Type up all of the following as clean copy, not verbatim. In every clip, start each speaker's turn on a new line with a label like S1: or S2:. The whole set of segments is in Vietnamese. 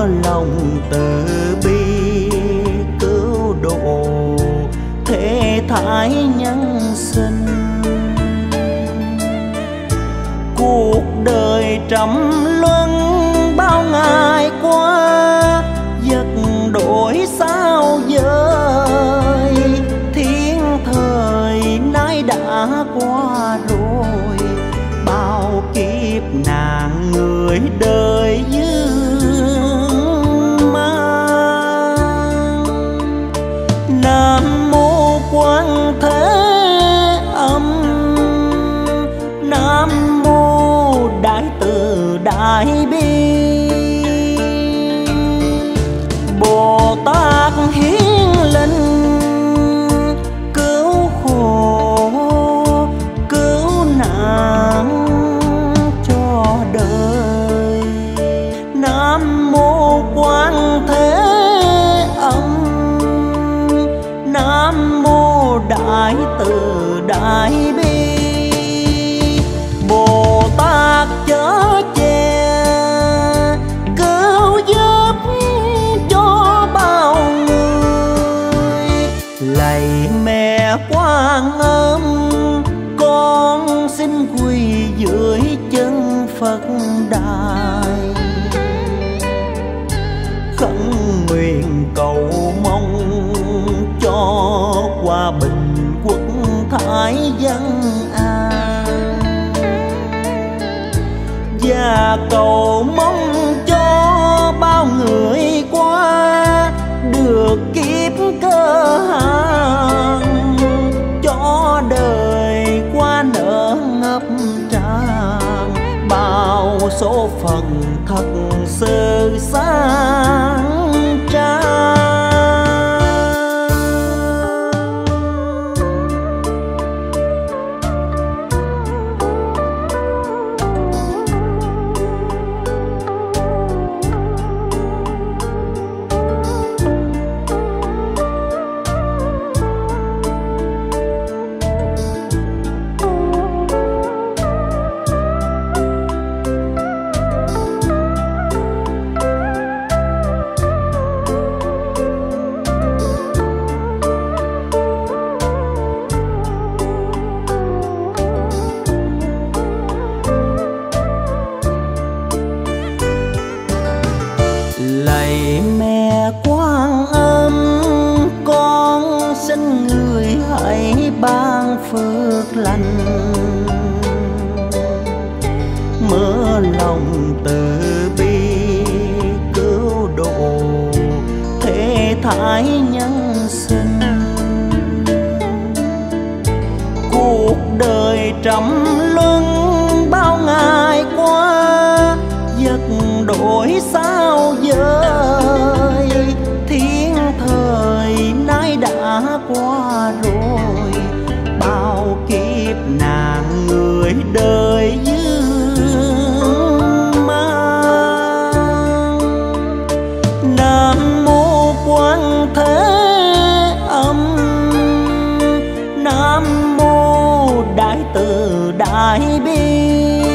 S1: lòng từ bi cứu độ thế thái nhân sinh. Cuộc đời trăm luân bao ngày qua, giật đổi sao dời, thiên thời nay đã qua rồi, bao kiếp nạn người đời dương mang. Nam mô Quan Thế Âm, Nam mô Đại Từ Đại Bi, Bồ Tát hiến linh cứu khổ cứu nạn cho đời. Nam mô Quan Thế Âm, Nam mô Đại Từ Đại Bi, Bồ Tát chở che cứu giúp cho bao người. Lạy mẹ Quan Âm, con xin quỳ dưới chân Phật đài, khấn nguyện cầu mong cho hòa bình quốc thái dân an, và cầu mong cho bao người qua được kiếp cơ hàng, cho đời qua nở ngập tràn, bao số phận thật sự sáng trang. Lạy mẹ Quan Âm, con xin người hãy ban phước lành, mở lòng từ bi cứu độ thế thái nhân sinh. Cuộc đời trăm luân bao ngày qua, giật đổi sao dời, thiên thời nay đã qua rồi, bao kiếp nạn người đời dương mang. Nam mô Quan Thế Âm, Nam mô Đại Từ Đại Bi,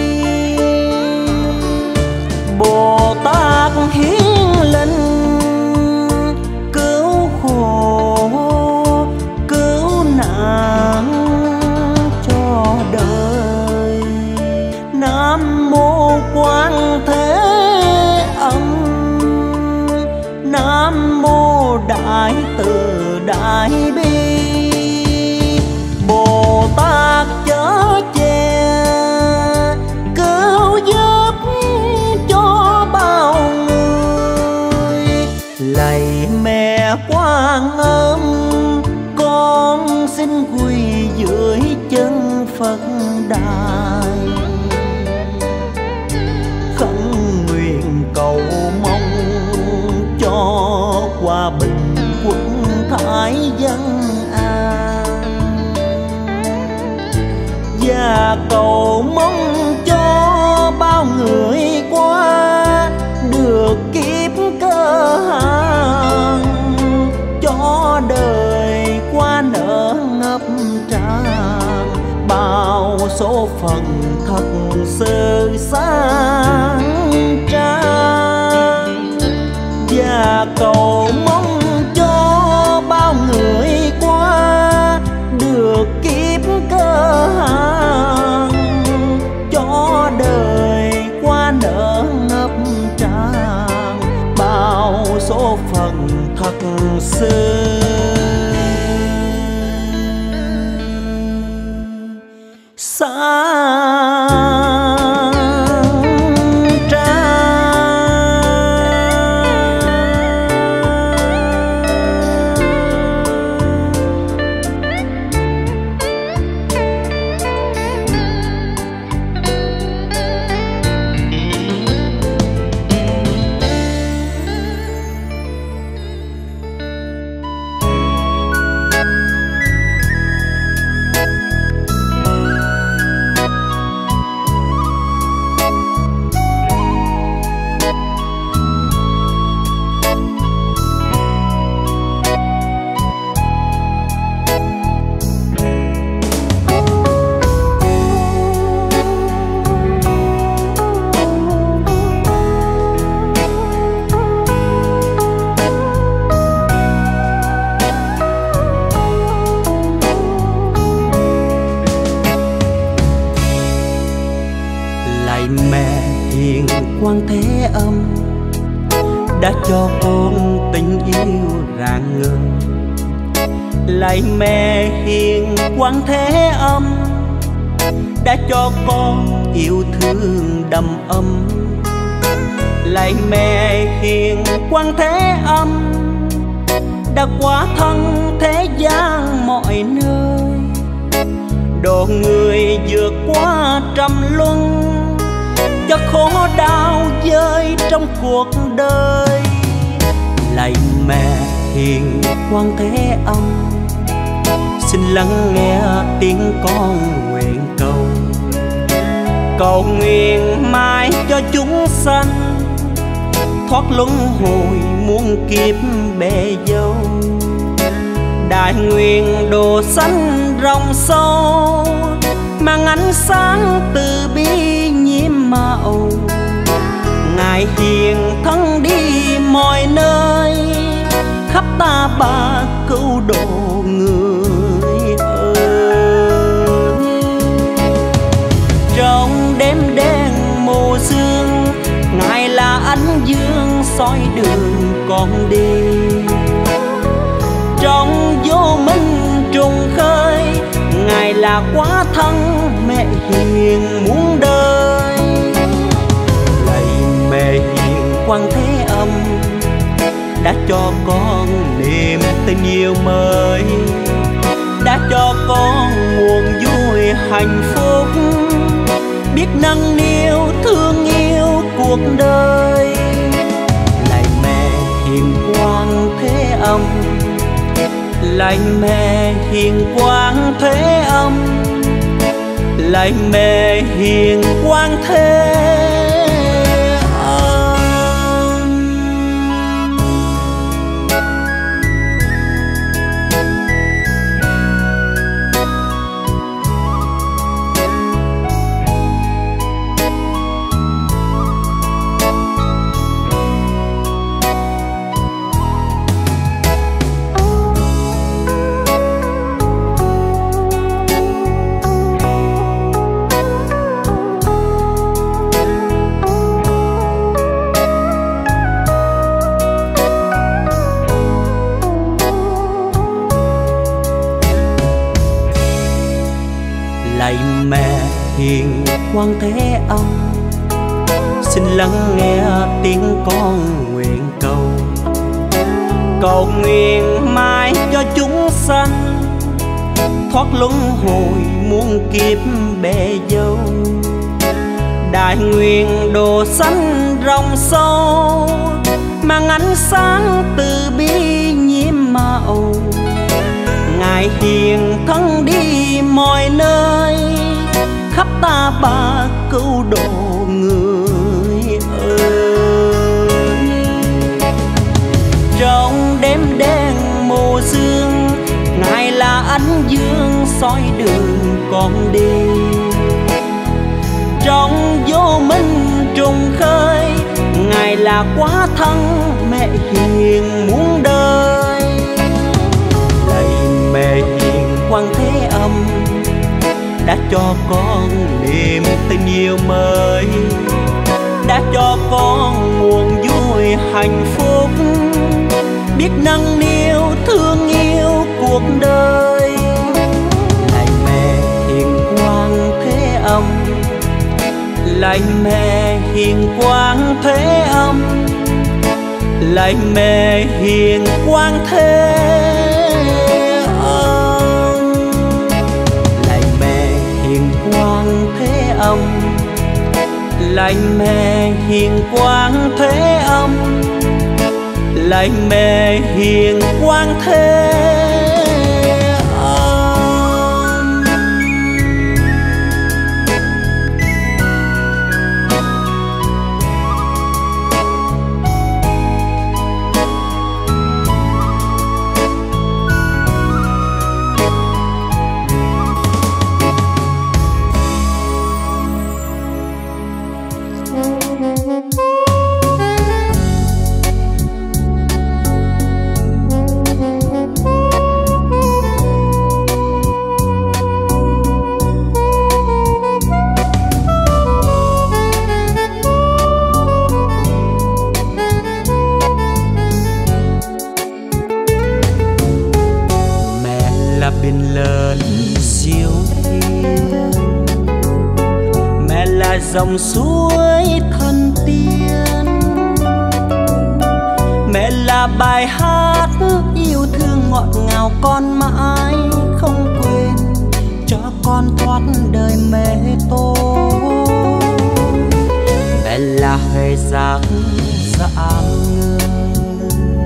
S1: Bồ Tát hiến linh cứu khổ cứu nạn cho đời. Nam mô Quan Thế Âm, Nam mô Đại Từ Đại Bi, Bồ Tát chở che cứu giúp cho bao người. Lạy mẹ Quan Âm, con xin quỳ dưới chân Phật đài, khấn nguyện cầu mong cho hòa bình quốc xưa.
S2: Quan Thế Âm đã cho con tình yêu rạng ngời.
S1: Lạy mẹ hiền Quan Thế Âm đã cho con yêu thương đầm ấm. Lạy mẹ hiền Quan Thế Âm đã quá thân thế gian mọi nơi, độ người vượt qua trăm luân, cho khổ đau rơi trong cuộc đời.
S2: Lạy mẹ hiền Quan Thế Âm, xin lắng nghe tiếng con nguyện cầu.
S1: Cầu nguyện mãi cho chúng sanh thoát luân hồi muôn kiếp bể dâu. Đại nguyện độ sanh rộng sâu, mang ánh sáng từ bi nhiễm màu. Ngài hiền thân đi mọi nơi, khắp ta bà cứu độ người ơi. Trong đêm đen mù sương, Ngài là ánh dương soi đường con đi. Trong vô minh trùng khơi, Ngài là quá thân mẹ hiền muôn đời.
S2: Lạy mẹ hiền Quan Thế Âm đã cho con niềm tình yêu mới,
S1: đã cho con nguồn vui hạnh phúc, biết nâng niu thương yêu cuộc đời.
S2: Lạy mẹ hiền Quan Thế Âm,
S1: lạy mẹ hiền Quan Thế Âm, lạy mẹ hiền Quan Thế Âm.
S2: Lạy mẹ hiền Quan Thế Âm, xin lắng nghe tiếng con nguyện cầu.
S1: Cầu nguyện mãi cho chúng sanh thoát luân hồi muôn kiếp bể dâu. Đại nguyện độ sanh rộng sâu, mang ánh sáng từ bi nhiễm màu. Ngài hiền thân đi mọi nơi, khắp ta bà cứu độ người ơi. Trong đêm đen mù sương, Ngài là ánh dương soi đường con đi. Trong vô minh trùng khơi, Ngài là quá thân mẹ hiền muôn đời.
S2: Lạy mẹ hiền Quan Thế Âm đã cho con niềm tình yêu mới,
S1: đã cho con nguồn vui hạnh phúc, biết nâng niu thương yêu cuộc đời. Lạy mẹ hiền quang thế âm, lạy mẹ hiền quang thế âm, lạy mẹ hiền quang thế âm. Lạy mẹ hiền quang thế âm, lạy mẹ hiền quang thế âm, lạy mẹ hiền quang thế âm.
S2: biển lớn diêu hiền, mẹ là dòng suối thân tiên, mẹ là bài hát yêu thương ngọt ngào con mãi không quên, cho con thoát đời mẹ tôi. Mẹ là hơi giặc dã người,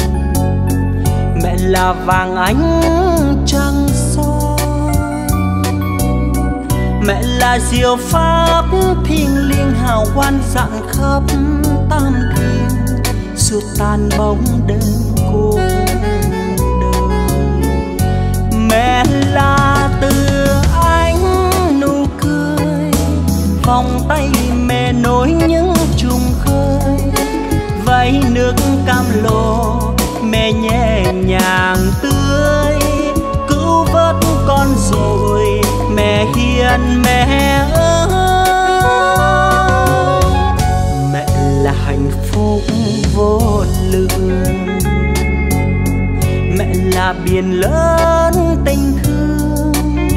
S2: mẹ là vàng ánh trăng soi, mẹ là diệu pháp thiêng liêng hào quang rạng khắp tam thiên, xua tan bóng đêm cuộc đời. Mẹ là từ ánh nụ cười, vòng tay mẹ nối những trùng khơi, vẫy nước cam lồ mẹ nhẹ nhàng tươi, cứu vớt con rồi mẹ hiền mẹ ơi. Mẹ là hạnh phúc vô lượng, mẹ là biển lớn tình thương,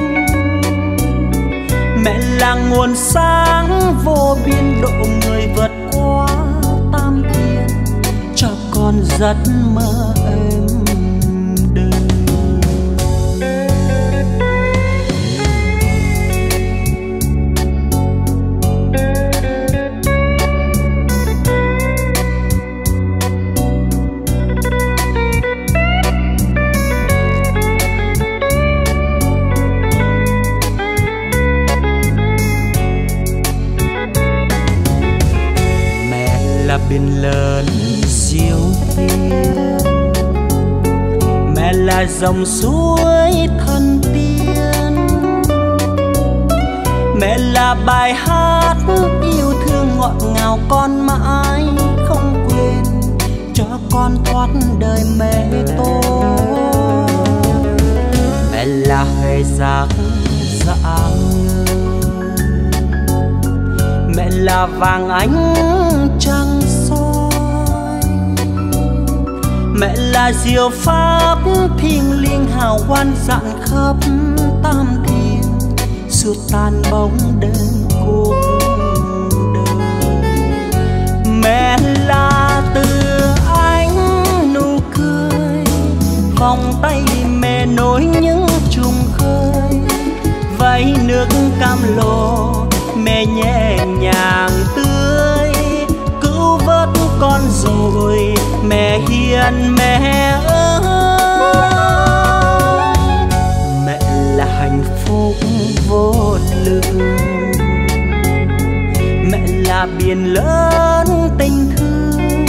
S2: mẹ là nguồn sáng vô biên độ người vượt qua tam thiên, cho con giấc mơ êm đêm. Mẹ là biển lớn diêu hiền, mẹ là dòng suối thân tiên, mẹ là bài hát yêu thương ngọt ngào con mãi không quên, cho con thoát đời mẹ tôi. Mẹ là hơi giặc dã người, mẹ là vàng ánh trăng soi, mẹ là diệu pháp thiêng liêng hào quang rạng khắp tam thiên, xua tan bóng đêm cuộc đời. Mẹ là từ ánh nụ cười, vòng tay mẹ nối những trùng khơi, vẫy nước cam lồ mẹ nhẹ nhàng tươi, cứu vớt con rồi mẹ hiền mẹ ơi. Mẹ là hạnh phúc vô lượng, mẹ là biển lớn tình thương,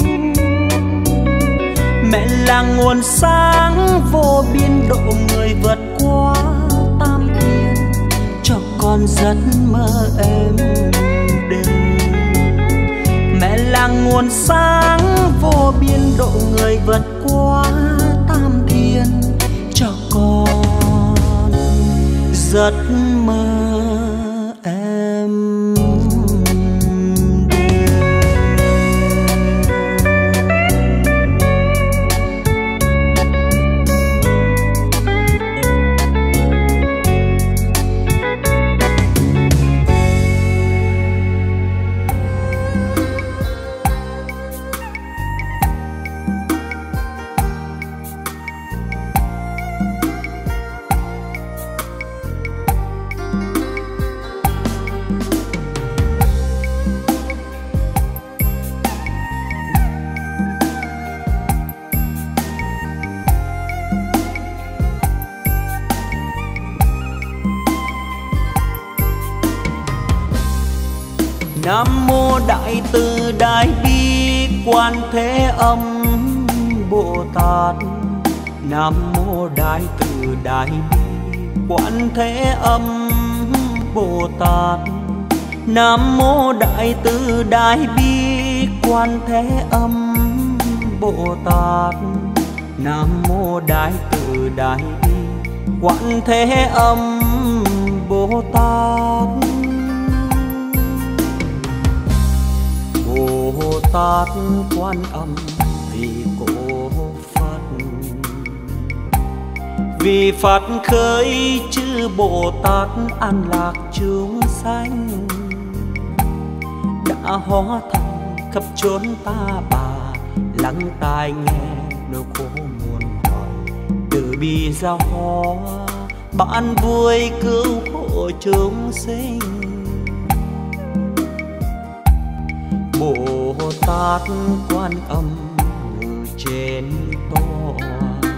S2: mẹ là nguồn sáng vô biên độ người vượt qua tam thiên, cho con giấc mơ êm đêm. Mẹ là nguồn sáng vô biên độ người vượt qua tam thiên, cho con giấc mơ em.
S1: Nam mô Đại Từ Đại Bi Quan Thế Âm Bồ Tát. Nam mô Đại Từ Đại Bi Quan Thế Âm Bồ Tát. Nam mô Đại Từ Đại Bi Quan Thế Âm Bồ Tát. Nam mô Đại Từ Đại Bi Quan Thế Âm Bồ Tát. Bồ Tát Quan Âm vì cổ Phật, vì Phật khởi chư Bồ Tát an lạc chúng sanh, đã hóa thành khắp chốn ta bà, lắng tai nghe nỗi khổ muôn đời. Từ bi giao hóa ban vui cứu hộ chúng sinh. Bồ Tát Quan Âm ngự trên tòa,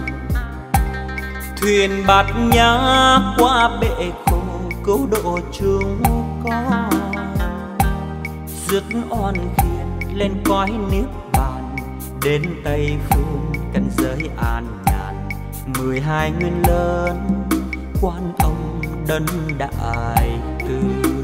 S1: thuyền bát nhã qua bể khổ cứu độ chúng con. Dứt oan khiên lên cõi niết bàn, đến Tây Phương cảnh giới an nhàn. 12 nguyên lớn Quan Âm đấng đại từ.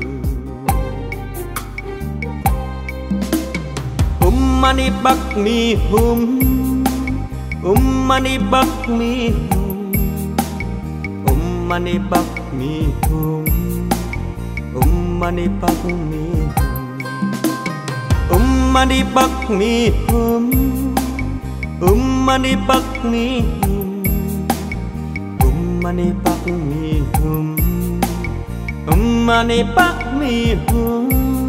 S1: Mani Padme Hum, Mani Padme Hum, Mani Padme Hum, Mani Padme Hum, Mani Padme Hum, Mani Padme Hum, Mani Padme Hum, Mani Padme Hum.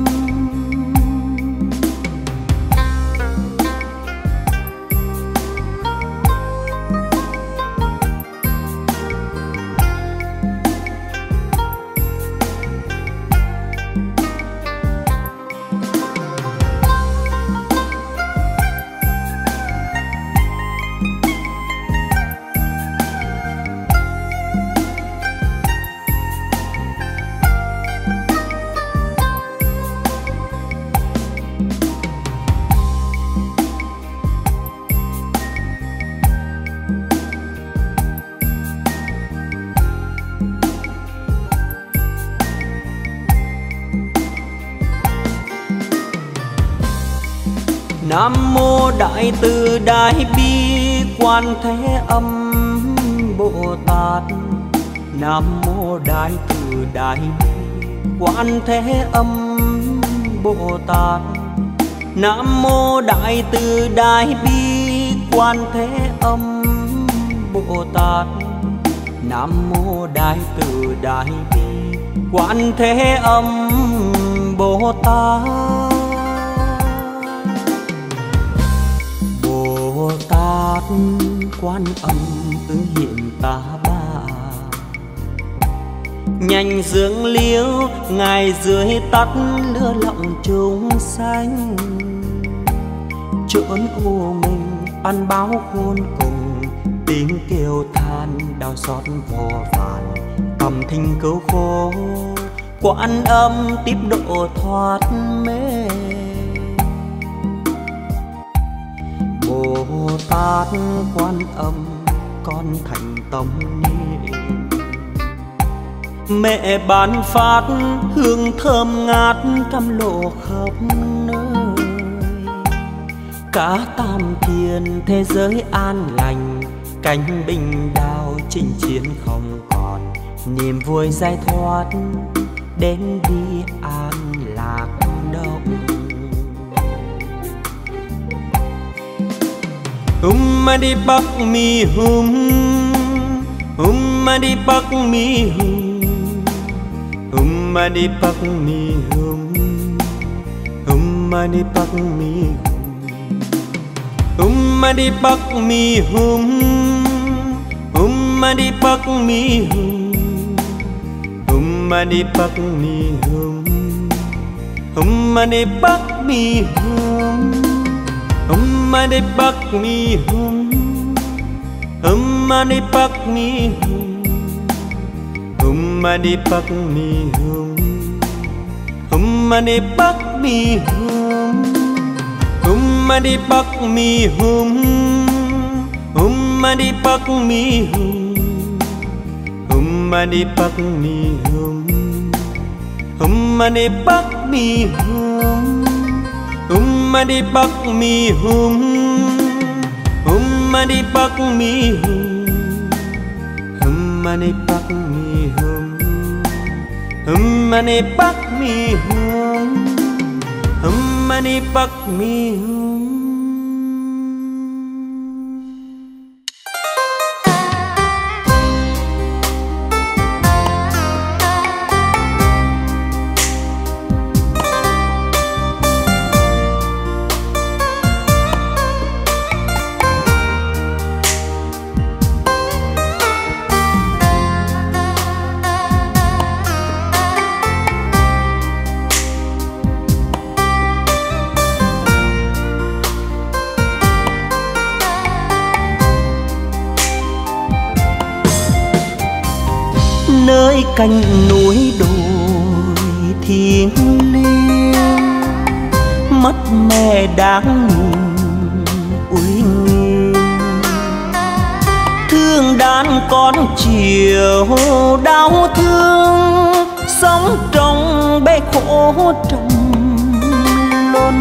S1: Nam mô Đại Từ Đại Bi Quan Thế Âm Bồ Tát. Nam mô Đại Từ Đại Bi Quan Thế Âm Bồ Tát. Nam mô Đại Từ Đại Bi Quan Thế Âm Bồ Tát. Nam mô Đại Từ Đại Bi Quan Thế Âm Bồ Tát. Bồ Tát Quan Âm ứng hiện ta bà, nhanh dưỡng liễu ngài dưới tắt lửa lọng chúng sanh. Chốn u mình ăn báo khôn cùng, tiếng kêu than đau xót vô vàn. Cầm thinh cứu khổ Quan Âm tiếp độ thoát mê. Bồ Tát Quan Âm con thành tâm niệm, mẹ ban phát hương thơm ngát cam lộ khắp nơi. Cả tam thiên thế giới an lành, cánh binh đao chinh chiến không còn. Niềm vui giải thoát đến đi an lạc động. Mani Padme Hum, Mani Padme Hum, Mani Padme Hum, Mani Padme Hum, Mani Padme Hum, Mani Padme Hum, Mani Padme Hum, Mani Padme Hum, Mani Padme Hum, Mani Padme Hum, Mani Padme Hum, Mani Padme mi hum ma đi bắc mi hum ma đi bắc mi hum ma đi bắc mi hum ma đi bắc mi hum ma đi bắc mi hum ma đi bắc mi ma đi bắc mi ma đi bắc mi ma đi bắc mi
S2: nơi cạnh núi đồi thiêng liêng, mắt mẹ đáng uy nghiêm, thương đàn con chiều đau thương, sống trong bể khổ trong luân.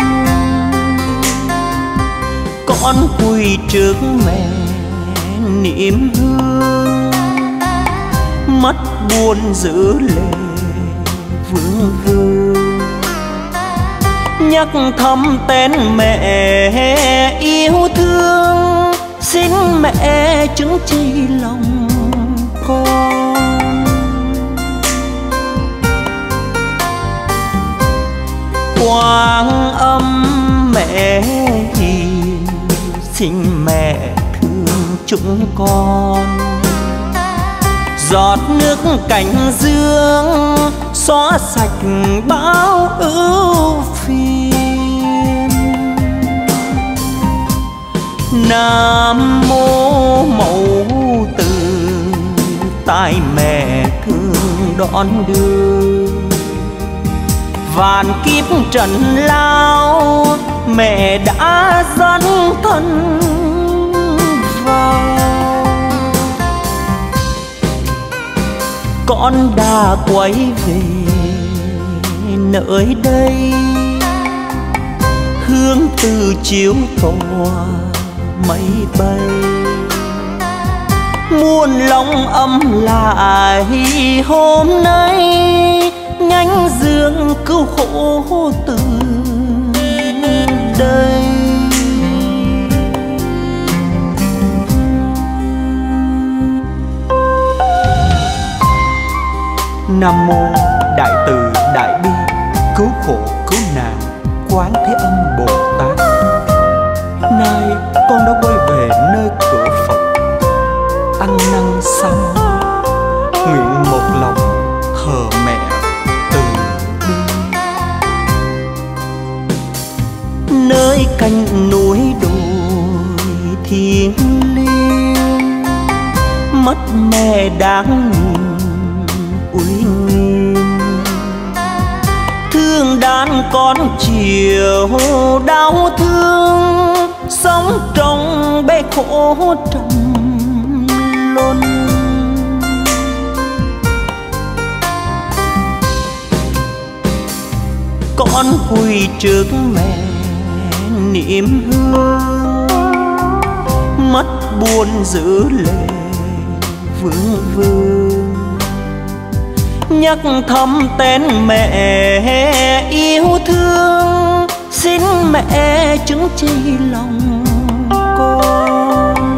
S2: Con quỳ trước mẹ niệm hương, mắt buồn giữ lệ vương vương, nhắc thầm tên mẹ yêu thương, xin mẹ chứng chi lòng con. Quang âm mẹ hiền, xin mẹ thương chúng con. Giọt nước cánh dương xóa sạch bao ưu phiền. Nam mô Mẫu Từ, tai mẹ thương đón đưa. Vạn kiếp trần lao mẹ đã dấn thân vào. Con đã quay về nơi đây, hương từ chiếu tỏa mây bay. Muôn lòng ấm lại hôm nay, nhánh dương cứu khổ từ đây.
S1: Nam mô Đại Từ Đại Bi cứu khổ cứu nạn Quán Thế Âm Bồ Tát. Nay con đã quay về nơi cửa Phật, ăn năn sám nguyện một lòng thờ mẹ từ bi.
S2: Nơi cạnh núi đồi thiêng liêng, mắt mẹ đáng uy nghiêm, thương đàn con chiều đau thương, sống trong bể khổ trầm luân. Con quỳ trước mẹ niệm hương, mắt buồn giữ lệ vương vương, nhắc thầm tên mẹ yêu thương, xin mẹ chứng chi lòng con.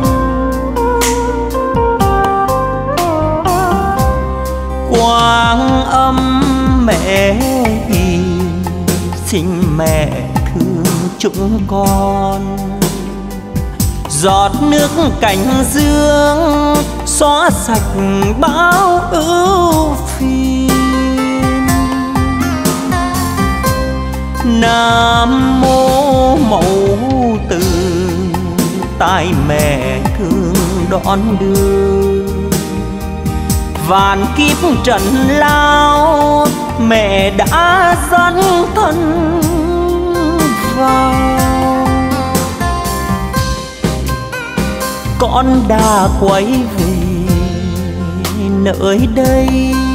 S2: Quang âm mẹ hiền, xin mẹ thương chúng con. Giọt nước cánh dương xóa sạch bao ưu phiền. Nam mô Mẫu Từ, tai mẹ thương đón đưa. Vạn kiếp trần lao
S1: mẹ đã dấn thân vào. Con đã quay về nơi đây,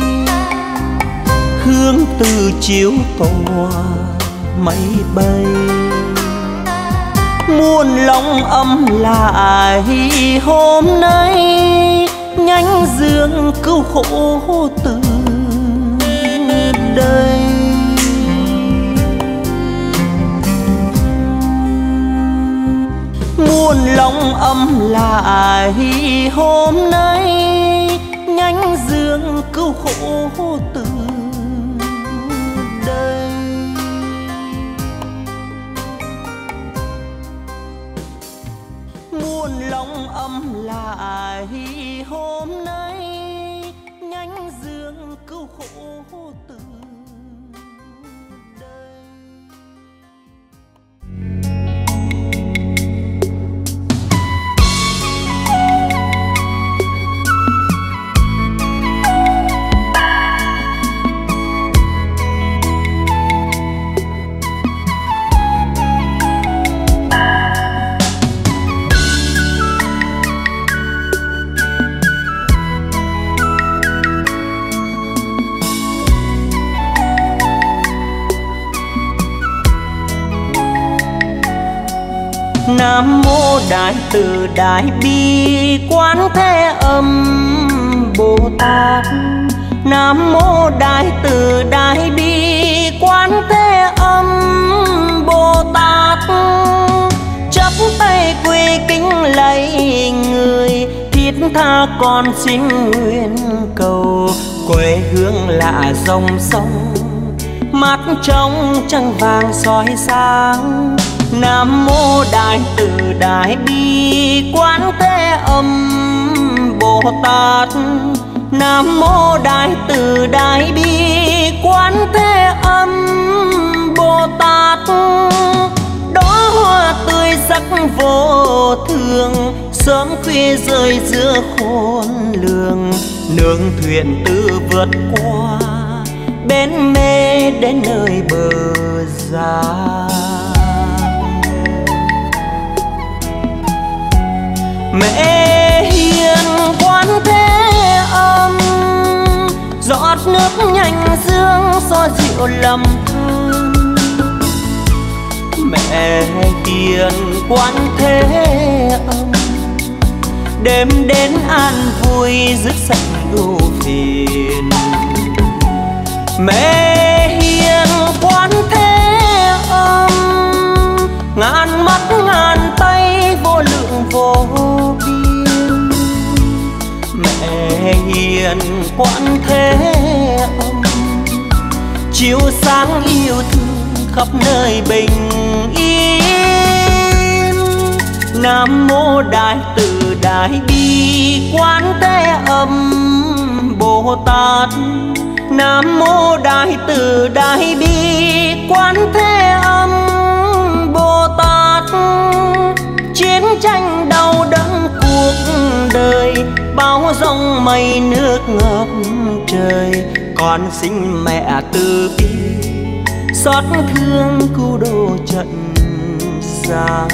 S1: hướng từ chiếu tỏa mây bay. Muôn lòng ấm lại hôm nay, nhánh dương cứu khổ từ đây. Muôn lòng ấm lại hôm nay, nhánh dương cứu khổ từ đây. Muôn lòng ấm lại hôm nay, nhánh dương cứu khổ từ đây. Nam mô Đại Từ Đại Bi Quán Thế Âm Bồ Tát. Nam mô Đại Từ Đại Bi Quán Thế Âm Bồ Tát. Chắp tay quỳ kính lạy người, thiết tha con xin nguyện cầu. Quê hương lạ dòng sông, mắt trong trăng vàng soi sáng. Nam mô Đại Từ Đại Bi Quán Thế Âm Bồ Tát. Nam mô Đại Từ Đại Bi Quán Thế Âm Bồ Tát. Đó hoa tươi sắc vô thường, sớm khuya rơi giữa khôn lường. Nương thuyền tư vượt qua, bên mê đến nơi bờ ra. Mẹ hiền Quán Thế Âm, giọt nước nhanh dương xoa dịu lầm than. Mẹ hiền Quán Thế Âm, đêm đến an vui dứt sạch ưu phiền. Mẹ hiền Quán Thế Âm, ngàn mắt ngàn tay vô lượng vô biên. Mẹ hiền Quán Thế Âm, chiếu sáng yêu thương khắp nơi bình yên. Nam mô Đại Từ Đại Bi Quán Thế Âm Bồ Tát. Nam mô Đại Từ Đại Bi Quán Thế Âm Bồ Tát. Chiến tranh đau đớn cuộc đời, bão giông mây nước ngập trời. Con xin mẹ từ bi, xót thương cứu độ trận gian.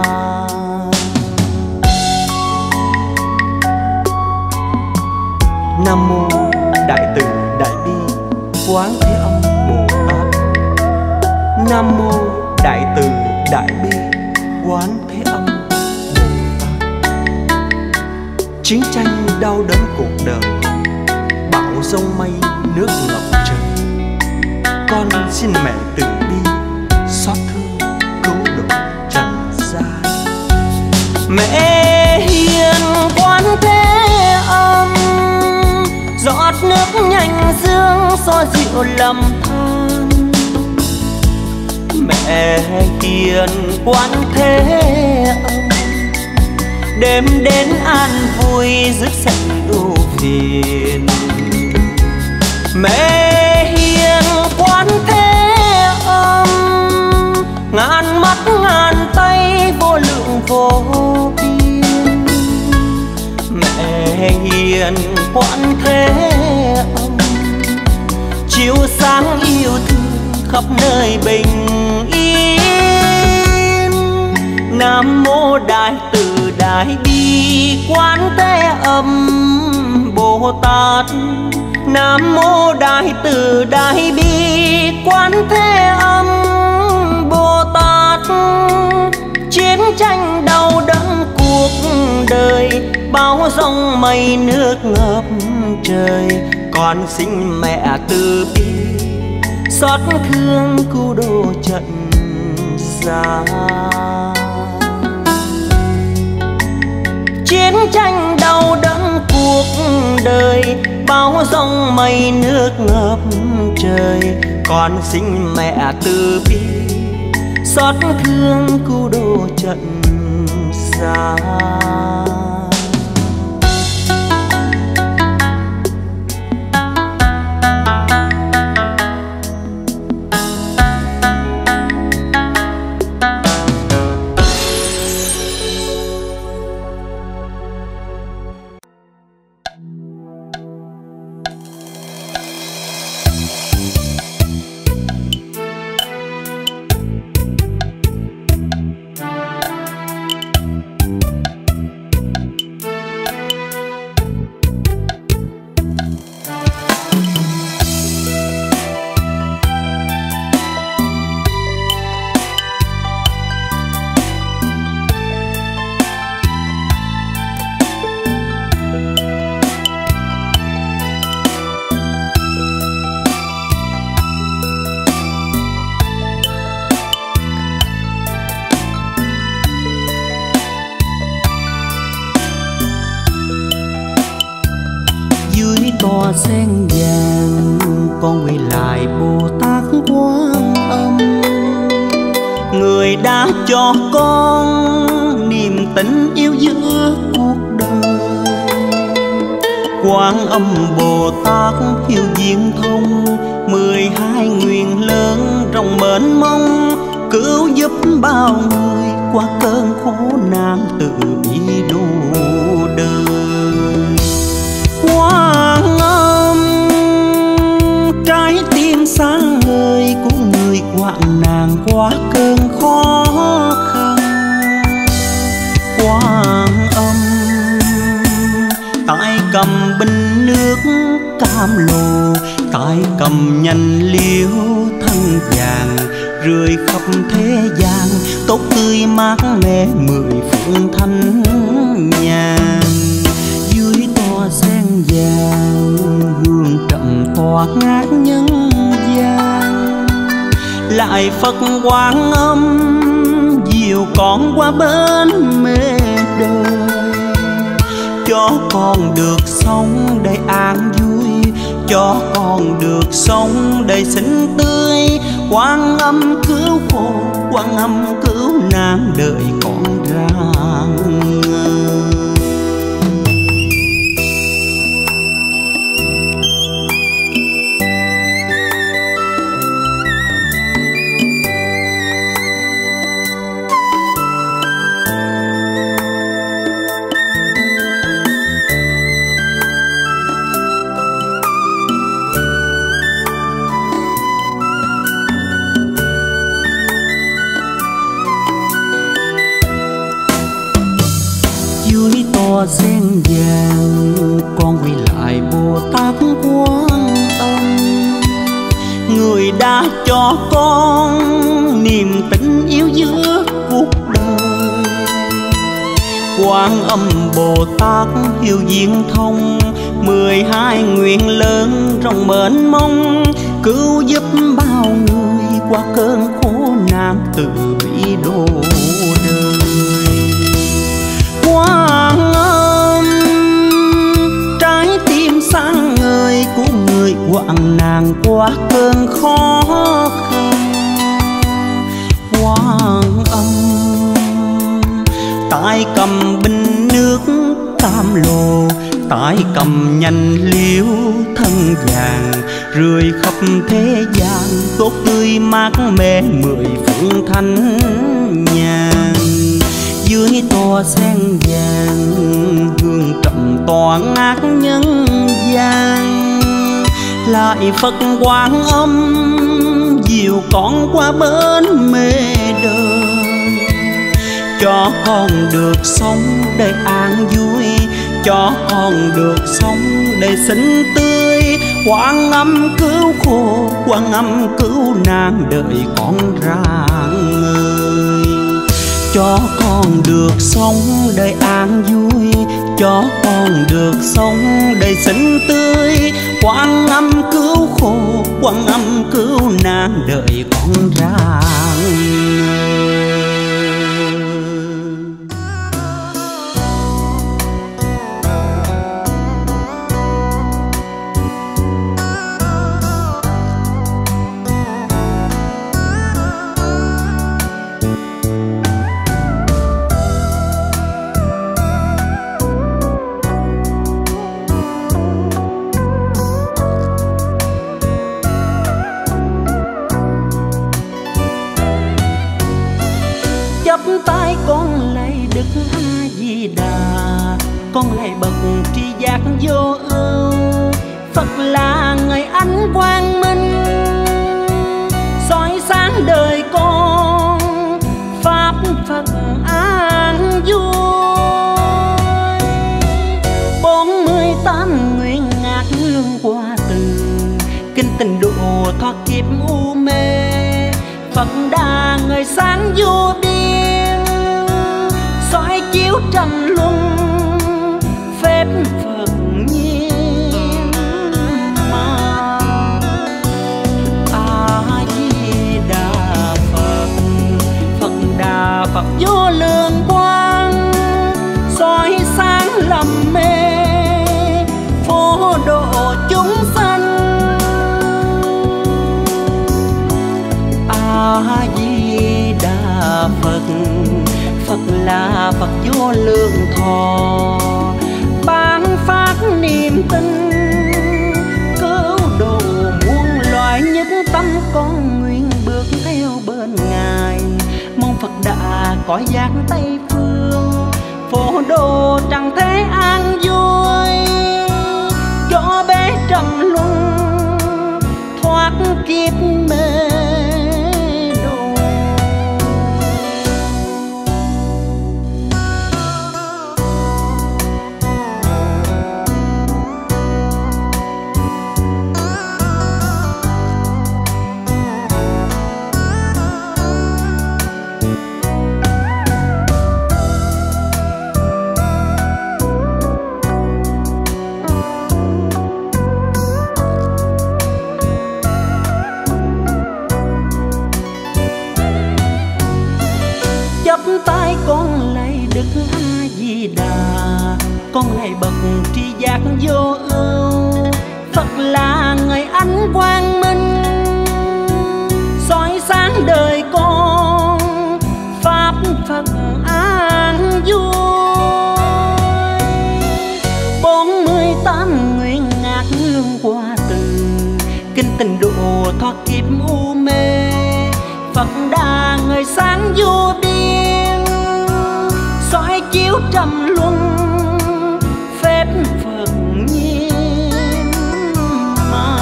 S1: Nam mô Đại Từ Đại Bi Quán Thế Âm Bồ Tát. Nam mô Đại Từ Đại Bi Quán Thế Âm Bồ Tát. Chiến tranh đau đớn cuộc đời, bão giông mây nước ngập trời. Con xin mẹ từ bi, xót thương cứu độ trần gian. Mẹ hiền Quán Thế Âm, giọt nước nhanh dương xoa dịu lầm than. Mẹ hiền Quán Thế Âm, đêm đến an vui dứt sạch ưu phiền. Mẹ hiền Quán Thế Âm, ngàn mắt ngàn tay vô lượng vô biên. Mẹ hiền Quán Thế Âm, chiếu sáng yêu thương khắp nơi bình yên. Nam mô Đại Từ Đại Bi Quán Thế Âm Bồ Tát. Nam mô Đại Từ Đại Bi Quán Thế Âm Bồ Tát. Chiến tranh đau đớn cuộc đời, bão giông mây nước ngập trời, con xin mẹ từ bi xót thương cứu độ trận gian. Chiến tranh đau đớn cuộc đời, bão giông mây nước ngập trời, con xin mẹ từ bi xót thương cứu độ trận gian.
S2: Tòa sen vàng con quay lại Bồ Tát Quán Âm,
S1: người đã cho con niềm tình yêu giữa cuộc đời. Quán Âm Bồ Tát hiếu diện thông, 12 nguyện lớn rộng mênh mông, cứu giúp bao người qua cơn khổ nạn từ bi độ đời. Quán Âm trái tim sáng ngời của người hoạn nạn qua cơn khó khăn. Quán Âm tay cầm bình nước cam lồ, tay cầm nhành liễu thân vàng, rơi khắp thế gian tốt tươi mát mẻ 10 phương thanh nhàn. Dưới tòa sen vàng hương trầm tỏa ngát nhân gian, lại Phật Quán Âm dìu con qua bên mê đời, cho con được sống đầy an vui, cho con được sống đầy xinh tươi. Quán Âm cứu khổ, Quán Âm cứu nạn đời con rạng ngời.
S2: Dưới tòa sen vàng con quay lại Bồ Tát Quán Âm,
S1: người đã cho con niềm tình yêu giữa cuộc đời. Quán Âm Bồ Tát hiếu diện thông, 12 nguyện lớn rộng mênh mông, cứu giúp bao người qua cơn khổ nạn từ bi độ đời. Quán Âm trái tim sáng ngời của người hoạn nạn qua cơn khó khăn. Quán Âm tay cầm bình nước cam lồ, tay cầm nhành liễu thân vàng, rơi khắp thế gian tốt tươi mát mẻ 10 phương thanh nhàn. Dưới tòa sen vàng hương trầm tỏa ngát nhân gian, lại Phật Quang Âm dìu con qua bên mê đời, cho con được sống đời an vui, cho con được sống đời xinh tươi. Quang Âm cứu khổ, Quang Âm cứu nạn, đợi con rạng ngời. Cho con được sống đời an vui, cho con được sống đời xinh tươi. Quang Âm cứu khổ, Quang Âm cứu nạn, đợi con rạng ngời.
S2: tay con lạy Đức A Di Đà, con lạy bậc tri giác vô ưu. Phật là người ánh quang minh, soi sáng đời con, pháp Phật an vui. 48 nguyện ngát hương qua từ, kinh tình độ thoát kiếp u mê. Phật đà người sáng vô biên, soi chiếu trầm luân, phép Phật nhiên mà. A Di Đà Phật, Phật đà Phật vô lượng quang, soi sáng lầm mê, phổ độ chúng sanh. A Di Đà Phật, Phật là Phật vô lượng thọ, ban phát niềm tin, cứu độ muôn loài. Nhất tâm con nguyện bước theo bên Ngài, mong Phật đã cõi giác Tây phương, phổ độ trần thế an vui, cho bé trầm luân thoát kiếp mê. Tay con lạy Đức A Di Đà, con lạy bậc tri giác vô ưu. Phật là người ánh quang minh, soi sáng đời con, pháp Phật an vui. 48 nguyện ngát hương qua từ, kinh tình độ thoát kiếp u mê. Phật đà người sáng vô biên, soi chiếu trầm luân, phép Phật nhiên mà.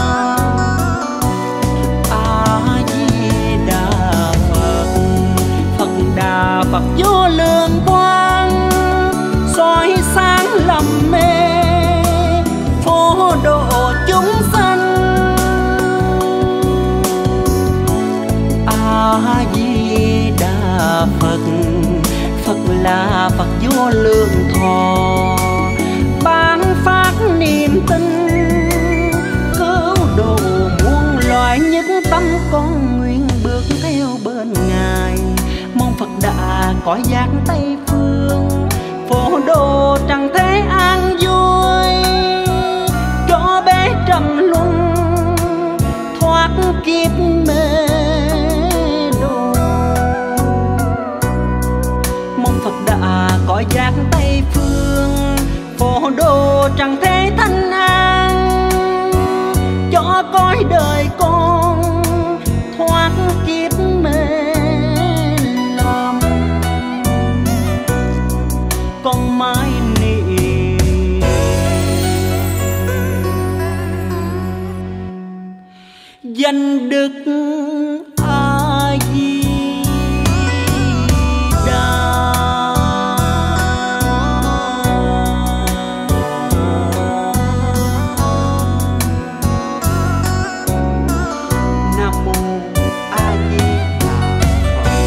S2: A Di Đà Phật, Phật đà Phật vô lượng quang, soi sáng lầm mê, phổ độ chúng sanh. A Di Đà Phật, Phật là Phật vô lượng thọ, ban phát niềm tin, cứu độ muôn loài. Nhất tâm con nguyện bước theo bên Ngài, mong Phật đã cõi giác Tây phương, phổ độ trần thế an vui, cho bé trầm luân thoát kiếp mê. Cõi giác Tây phương, phổ độ trần thế thanh an, cho cõi đời con thoát kiếp mê lầm. Con mãi niệm
S1: danh đức A Di Đà. Nam mô A Di Đà Phật.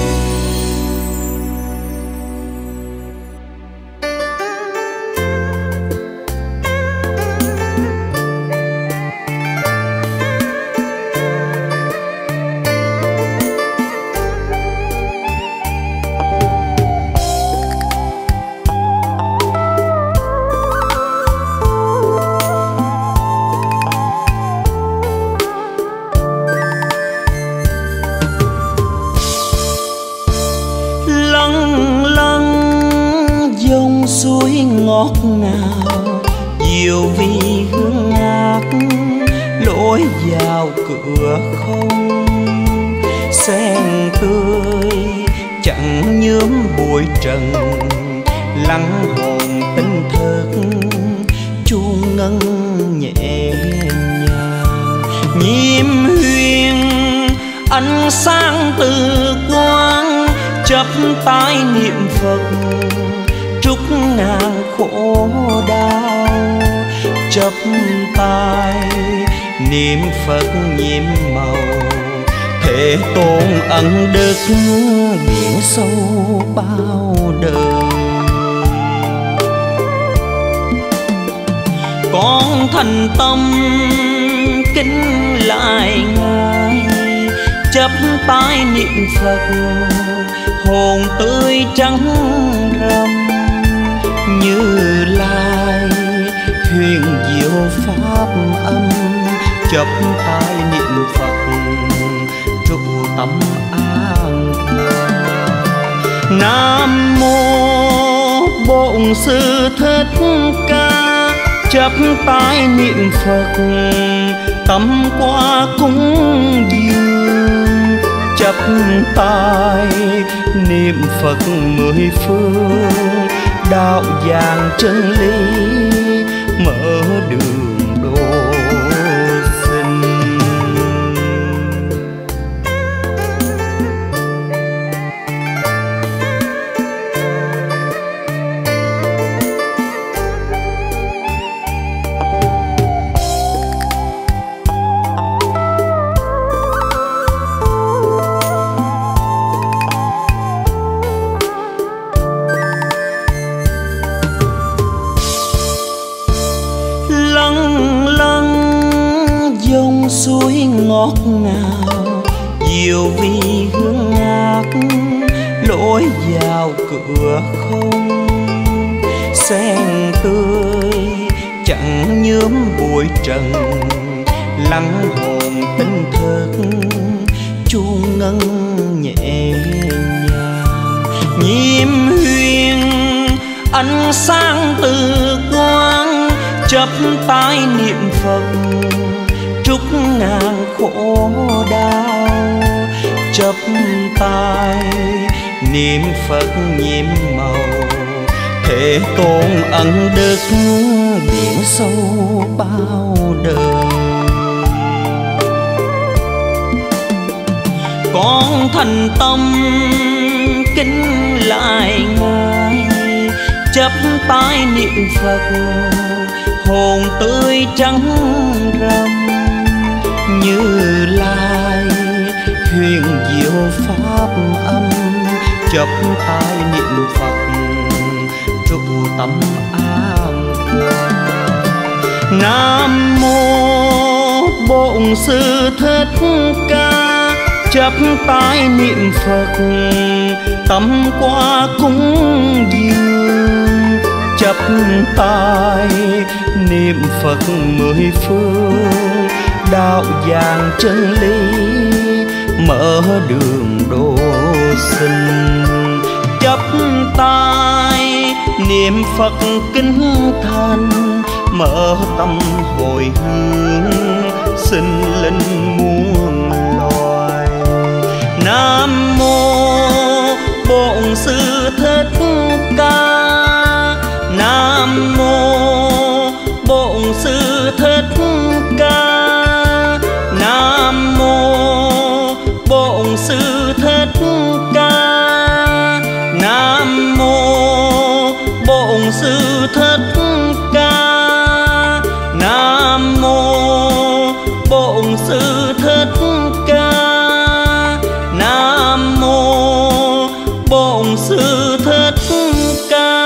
S1: Lâng lâng dòng suối ngọt ngào, diệu vi hương ngát lối vào cửa không. Sen tươi chẳng nhuốm bụi trần, lắng hồn tinh thức chuông ngân nhẹ nhàng. Nhiễm huyền ánh sáng từ quang, chắp tay niệm Phật trút ngàn khổ đau. Chắp tay niệm Phật nhiệm màu, Thế Tôn ân đức biển sâu bao đời. Con thành tâm kính lại Ngài, chắp tay niệm Phật hồn tươi trắng râm. Như Lai huyền diệu pháp âm, chắp tay niệm Phật trụ tâm an hòa. Nam mô Bổn Sư Thích Ca, chắp tay niệm Phật tâm qua cúng dường. Chắp tay niệm Phật mười phương, đạo vàng chân lý mở đường độ sinh. Lâng lâng dòng suối ngọt ngào, diệu vi hương ngát lối vào cửa không. Sen tươi chẳng nhuốm bụi trần, lắng hồn tinh thức chuông ngân nhẹ nhàng. Nhiễm huyền ánh sáng từ quang, chắp tay niệm Phật trút ngàn khổ đau. Chắp tay niệm Phật nhiệm màu, Thế Tôn ân đức biển sâu bao đời. Con thành tâm kính lại Ngài, chắp tay niệm Phật hồn tươi trắng râm. Như Lai huyền diệu pháp âm, chắp tay niệm Phật trụ tâm an hòa. Nam mô Bổn Sư Thích Ca, chắp tay niệm Phật tâm qua cúng dường. Chắp tay niệm Phật mười phương, đạo vàng chân lý mở đường độ sinh. Chắp tay niệm Phật kính thành, mở tâm hồi hướng sinh linh muôn loài. Nam mô Bổn Sư Thích Ca, Nam mô Bổn Sư Thích Ca, Nam mô Nam mô Bổn Sư Thích Ca. Nam mô Bổn Sư Thích Ca. Nam mô Bổn Sư Thích Ca.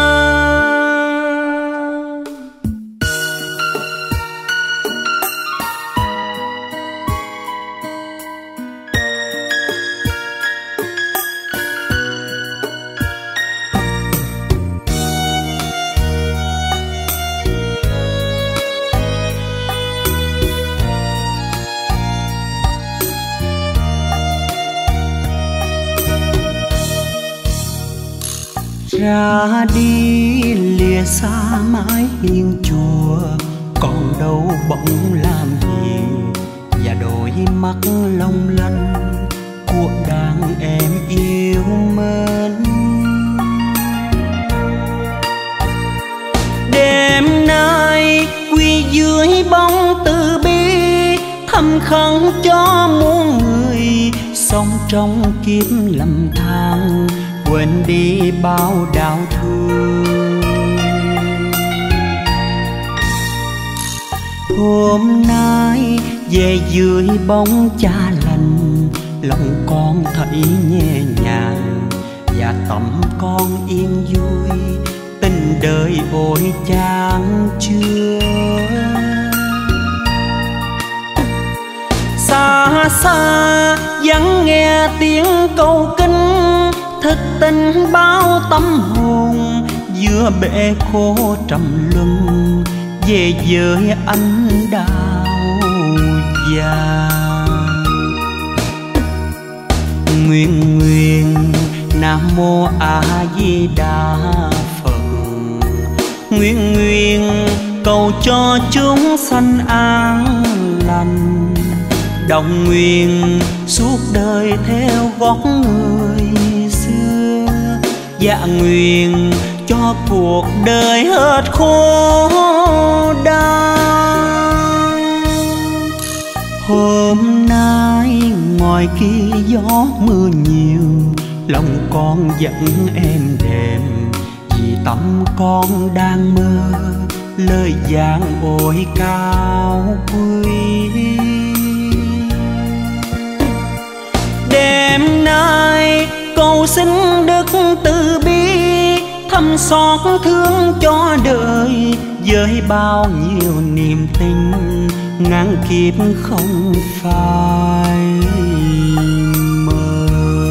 S2: Ra đi lìa xa mái hiên chùa, còn đâu bỗng làm hiền và đôi mắt long lanh của đàn em yêu mến.
S1: Đêm nay quy dưới bóng từ bi, thầm khấn cho muôn người
S2: sống trong kiếp lầm than, quên đi bao đau thương. Hôm nay về dưới bóng cha lành, lòng con thấy nhẹ nhàng và tâm con yên vui. Tình đời ôi chan chứa,
S1: xa xa vắng nghe tiếng câu kinh,
S2: thức tình bao tâm hồn giữa bể khô trầm luân, về với ánh đào vàng. Nguyện nguyện Nam Mô A Di Đà Phật,
S1: nguyện nguyện cầu cho chúng sanh an lành,
S2: đồng nguyện suốt đời theo gót người xưa,
S1: dạ nguyện cho cuộc đời hết khổ đau.
S2: Hôm nay ngoài kia gió mưa nhiều, lòng con vẫn êm đềm, vì tâm con đang mơ lời giảng ôi cao quý.
S1: Đêm nay cầu xin Đức từ bi,
S2: thăm xót thương cho đời với bao nhiêu niềm tin, ngàn kiếp không phải mơ.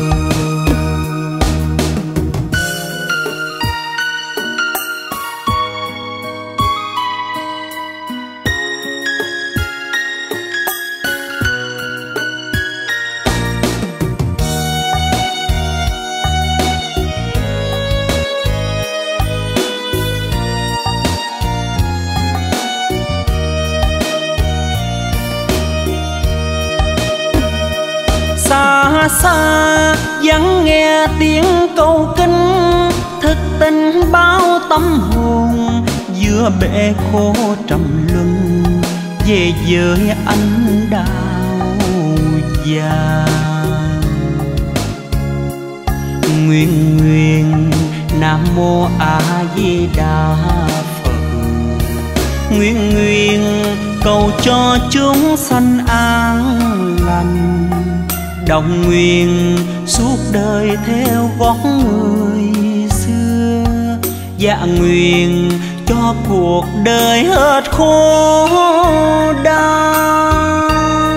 S1: Xa xa vắng nghe tiếng câu kinh,
S2: thức tình bao tâm hồn giữa bể khô trầm luân, về với ánh đào vàng. Nguyện nguyện Nam Mô A Di Đà Phật,
S1: nguyện nguyện cầu cho chúng sanh an lành,
S2: đồng nguyện suốt đời theo gót người xưa,
S1: dạ nguyện cho cuộc đời hết khổ đau.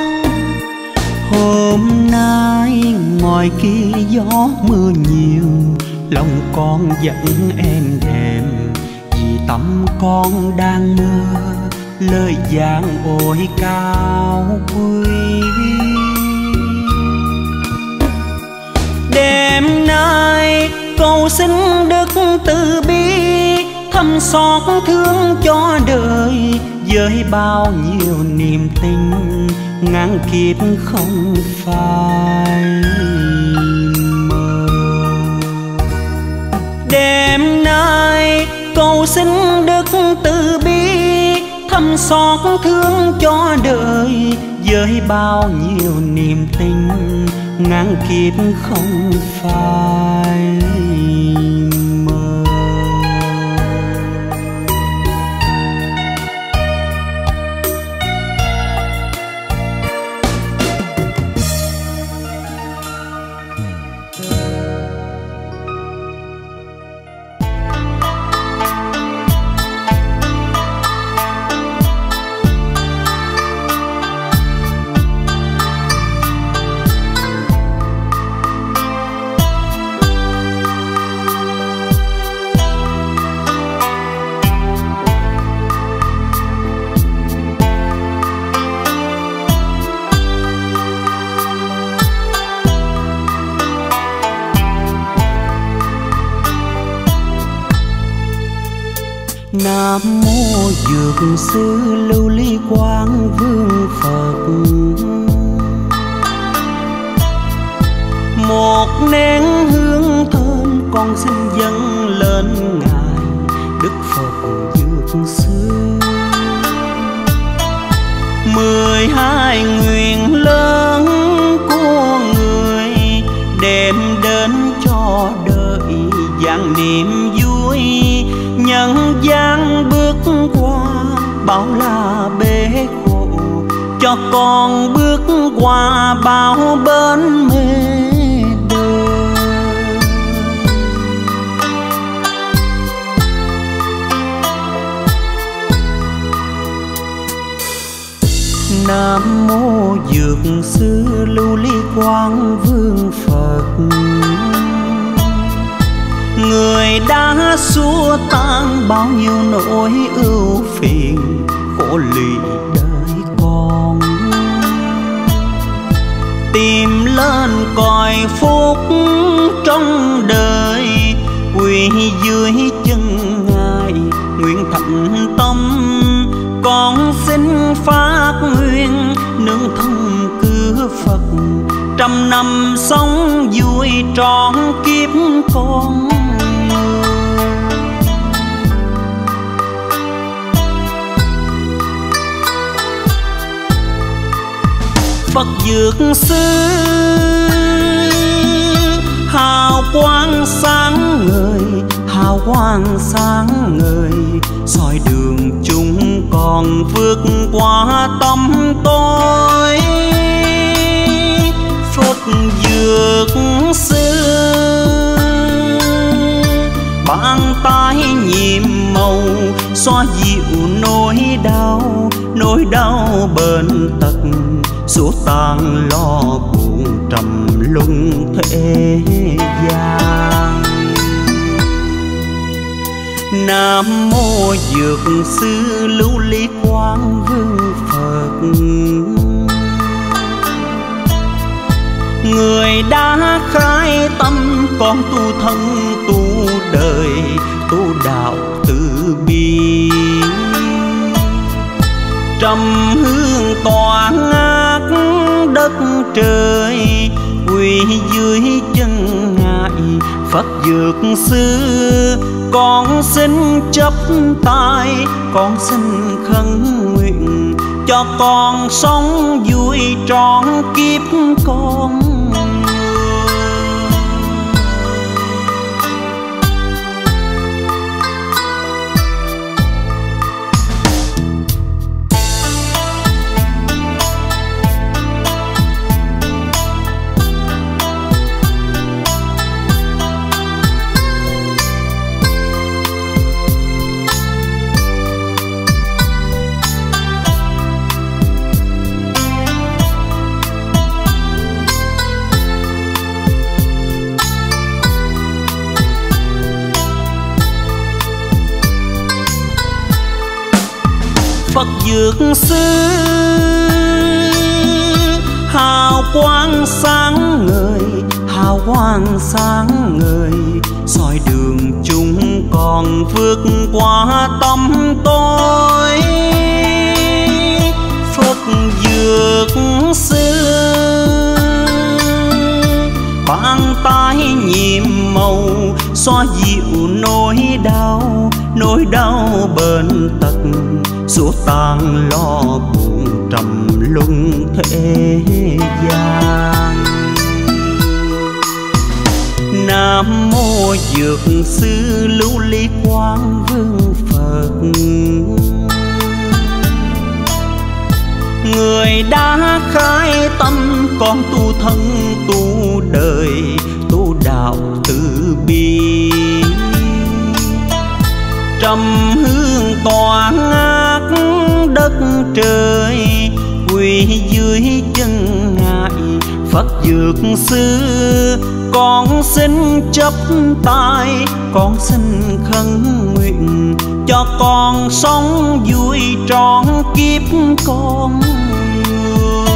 S2: Hôm nay ngoài kia gió mưa nhiều, lòng con vẫn êm đềm, vì tâm con đang mơ lời giảng ôi cao quý.
S1: Đêm nay cầu xin Đức từ bi,
S2: thăm xót thương cho đời với bao nhiêu niềm tin, ngàn kiếp không phải mơ.
S1: Đêm nay cầu xin Đức từ bi,
S2: thăm xót thương cho đời với bao nhiêu niềm tin,
S1: ngàn kiếp không phải mơ. Nam mô Dược Sư Lưu Ly Quang Vương Phật. Một nén hương thơm con xin dâng lên ngài Đức Phật Dược Sư. 12 nguyện lớn của người đem đến cho đời vạn niềm vui. Nhân gian bước qua bao la bể khổ, cho con bước qua bao bến mê đời. Nam mô Dược Sư Lưu Ly Quang Vương Phật. Người đã xua tan bao nhiêu nỗi ưu phiền khổ lụy đời con, tìm lên cõi phúc trong đời, quỳ dưới chân ngài nguyện thành tâm. Con xin phát nguyện nương thân cứ Phật, trăm năm sống vui trọn kiếp con. Phật Dược Sư hào quang sáng ngời, hào quang sáng ngời, soi đường chúng con vượt qua tâm tối. Phật Dược Sư bàn tay nhiệm màu, xoa dịu nỗi đau bệnh tật, xua tan lo buồn trầm luân thế gian. Nam mô Dược Sư Lưu Ly Quang Vương Phật. Người đã khai tâm con tu thân tu đời, tu đạo từ bi. Trầm hương tỏa ngát đất trời, quỳ dưới chân ngài Phật Dược Sư. Con xin chấp tay, con xin khấn nguyện, cho con sống vui trọn kiếp con. Phật Dược Sư hào quang sáng ngời, hào quang sáng ngời, soi đường chúng con vượt qua tâm tối. Phật Dược Sư bàn tay nhiệm màu, xoa dịu nỗi đau bệnh tật, xua tan lo buồn trầm luân thế gian. Nam mô dược sư Lưu Ly Quang Vương Phật, người đã khai tâm con tu thân tu đời tu đạo từ bi. Trầm hương tỏa ngát đất trời, quỳ dưới chân ngài Phật dược sư. Con xin chấp tay, con xin khấn nguyện cho con sống vui trọn kiếp con người.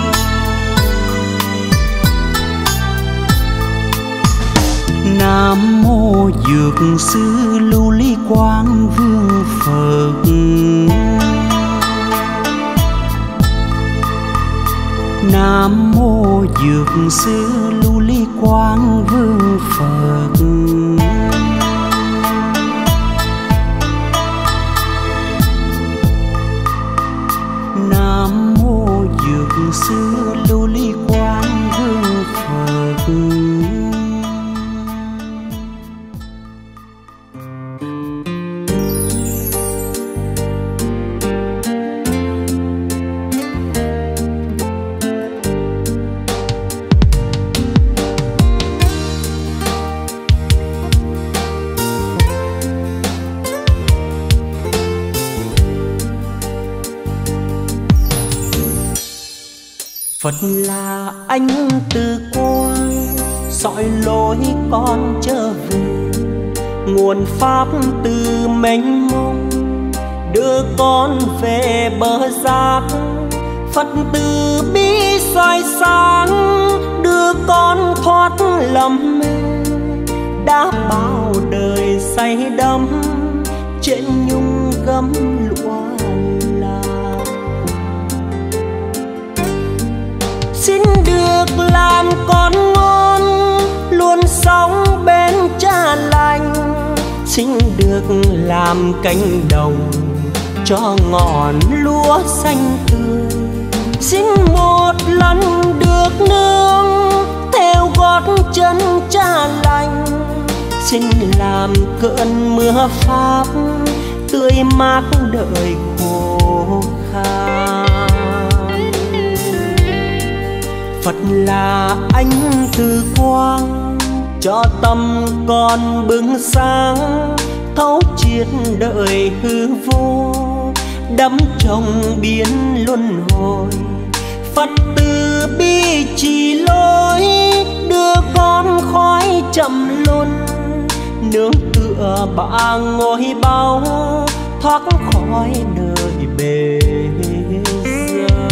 S1: Nam mô dược sư Lưu Ly Quang Vương Phật, Nam mô dược sư Lưu Ly Quang Vương Phật. Nam mô dược sư Lưu Ly Quang Vương Phật. Phật là ánh từ quang soi lối con trở về, nguồn pháp từ mênh mông đưa con về bờ giác. Phật từ bi soi sáng đưa con thoát lầm mê, đã bao đời say đắm trên nhung gấm lụa. Xin được làm con ngoan luôn sống bên cha lành, xin được làm cánh đồng cho ngọn lúa xanh tươi. Xin một lần được nương theo gót chân cha lành, xin làm cơn mưa pháp tươi mát đời khô khan. Phật là ánh từ quang cho tâm con bừng sáng, thấu triệt đời hư vô đắm trong biển luân hồi. Phật từ bi chỉ lối đưa con khỏi trầm luân, nương tựa ba ngôi báu thoát khỏi đời bề dâu.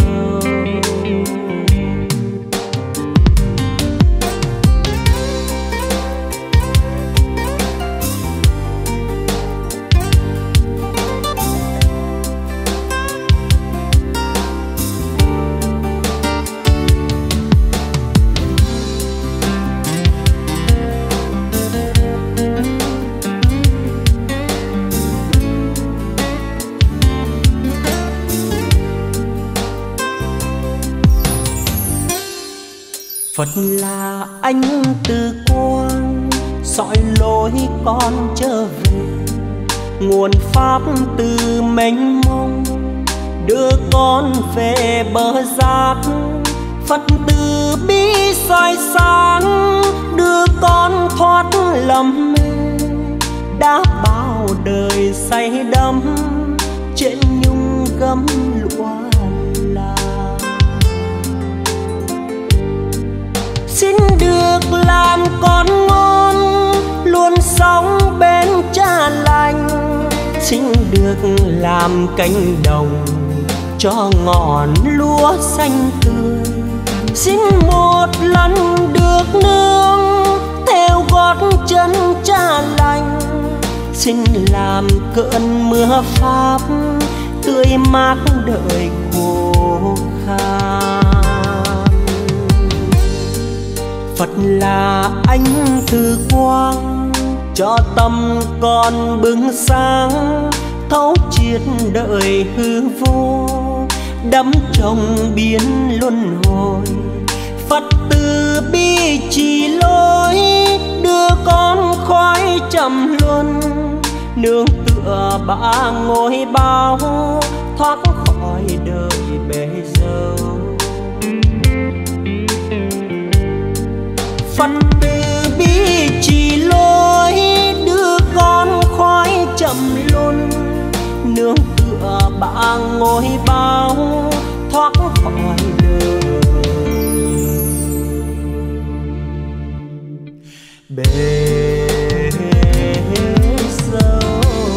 S1: Phật là ánh từ quang soi lối con trở về, nguồn pháp từ mênh mông đưa con về bờ giác. Phật từ bi soi sáng đưa con thoát lầm mê, đã bao đời say đắm trên nhung gấm lụa. Xin được làm con ngoan luôn sống bên cha lành, xin được làm cánh đồng cho ngọn lúa xanh tươi. Xin một lần được nương theo gót chân cha lành, xin làm cơn mưa pháp tươi mát đời khô khan. Phật là ánh từ quang cho tâm con bừng sáng, thấu triệt đời hư vô đắm trong biển luân hồi. Phật từ bi chỉ lối đưa con khoái trầm luân, nương tựa ba ngôi bao thoát khỏi đời bể dâu. Phật từ bi chỉ lối đưa con khoái trầm luân, nương tựa ba ngôi bao thoát khỏi đời bể dâu.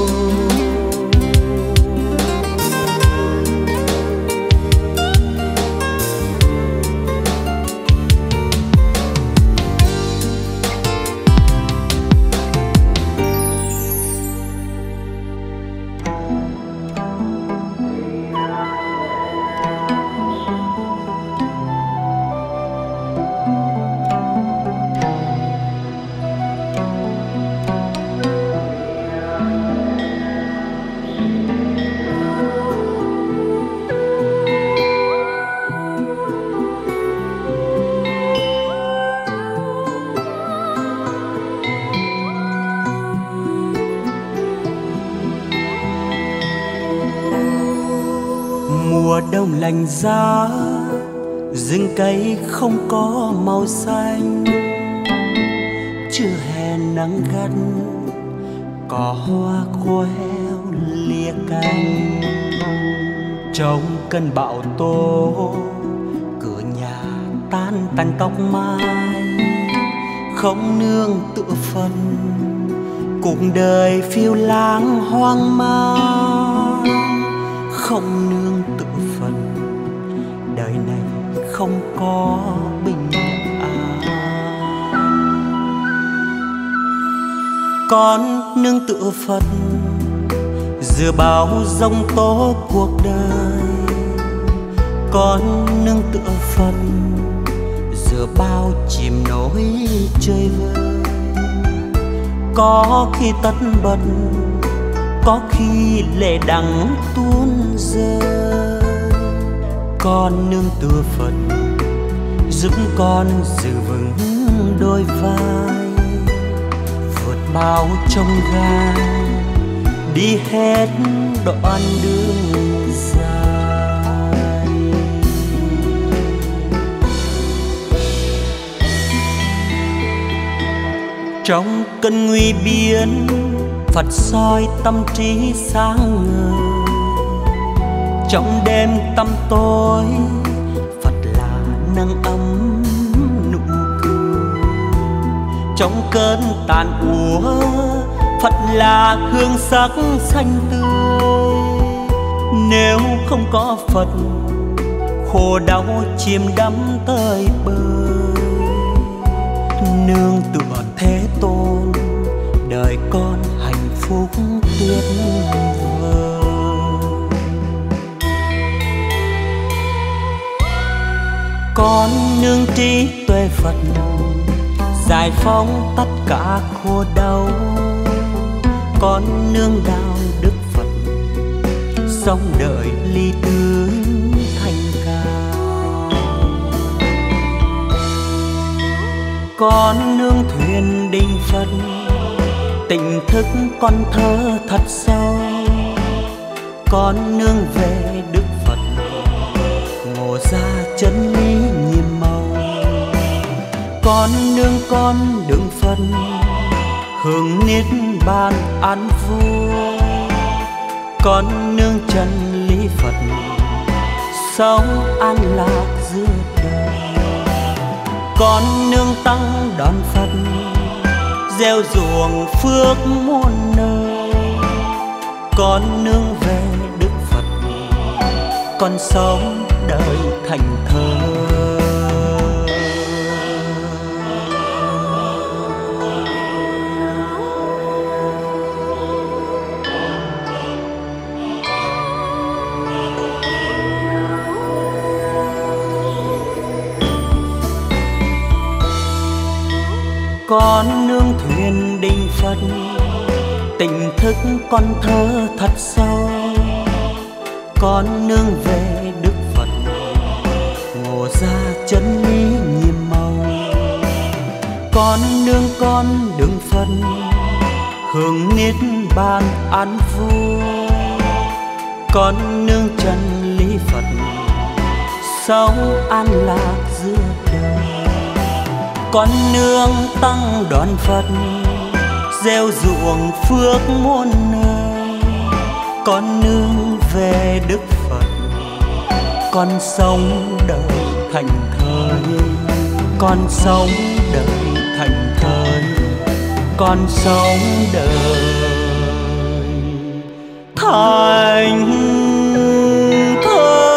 S1: Mùa đông lạnh giá, rừng cây không có màu xanh, chưa hè nắng gắt, cỏ hoa khô héo lìa cánh. Trong cơn bão tố, cửa nhà tan tành tóc mai, không nương tựa phần cuộc đời phiêu lãng hoang mang. Không nương tựa phần đời này không có bình an. Con nương tựa Phật giữa bao giông tố cuộc đời. Con nương tựa Phật giữa bao chìm nổi chơi vơi. Có khi tất bật, có khi lệ đắng tuôn rơi. Con nương tựa Phật giúp con giữ vững đôi vai, vượt bao chông gai đi hết đoạn đường dài. Trong cơn nguy biến, Phật soi tâm trí sáng ngời. Trong đêm tăm tối, Phật là nắng ấm nụ cười. Trong cơn tàn úa, Phật là hương sắc xanh tươi. Nếu không có Phật, khổ đau chìm đắm tới bơi. Nương tựa Thế Tôn, đời con hạnh phúc tuyệt vời. Con nương trí tuệ Phật giải phóng tất cả khổ đau. Con nương đạo đức Phật sống đời lý tưởng thành cao. Con nương thuyền đình Phật tỉnh thức con thơ thật sâu. Con nương về Đức Phật ngộ ra chân lý nhiệm màu. Con nương con đường Phật hưởng niết bàn an vui. Con nương chân lý Phật sống an lạc giữa đời. Con nương tăng đoàn Phật gieo ruộng phước muôn nơi. Con nương về Đức Phật con sống đời thành thơi. Con nương thuyền đình Phật tỉnh thức con thơ thật sâu. Con nương về Đức Phật ngộ ra chân lý nhiệm màu. Con nương con đừng phân hưởng niết bàn an vui. Con nương chân lý Phật sống an lạc giữa đời. Con nương tăng đoàn Phật gieo ruộng phước muôn nơi. Con nương về Đức Phật con sống đời thành thơi. Con sống đời thành thơi. Con sống đời thành thơi.